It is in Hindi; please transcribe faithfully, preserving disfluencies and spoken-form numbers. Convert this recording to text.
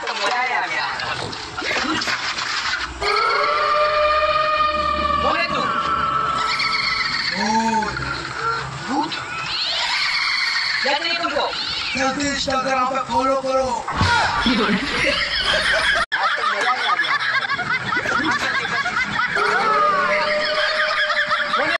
तो मजा आ गया। बोले तू भूत याद नहीं तुमको? जल्दी इंस्टाग्राम पे फॉलो करो।